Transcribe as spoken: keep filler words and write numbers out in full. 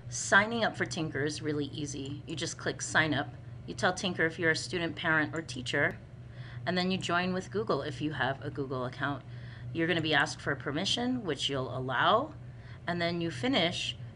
Signing up for Tynker is really easy. You just click sign up. You tell Tynker if you're a student, parent, or teacher, and then you join with Google if you have a Google account. You're going to be asked for permission, which you'll allow, and then you finish